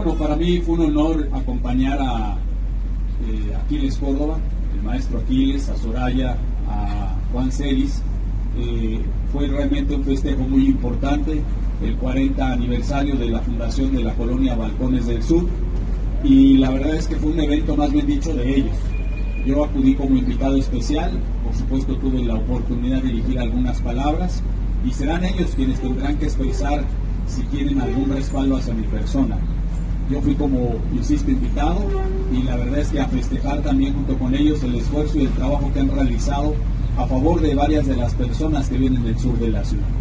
bueno, para mí fue un honor acompañar a Aquiles Córdoba, el maestro Aquiles, a Soraya, a Juan Celis. Fue realmente un festejo muy importante, el 40 aniversario de la fundación de la colonia Balcones del Sur, y la verdad es que fue un evento, más bien dicho, de ellos. Yo acudí como invitado especial, por supuesto tuve la oportunidad de dirigir algunas palabras, y serán ellos quienes tendrán que expresar si tienen algún respaldo hacia mi persona. Yo fui como, insisto, invitado, y la verdad es que a festejar también junto con ellos el esfuerzo y el trabajo que han realizado a favor de varias de las personas que vienen del sur de la ciudad.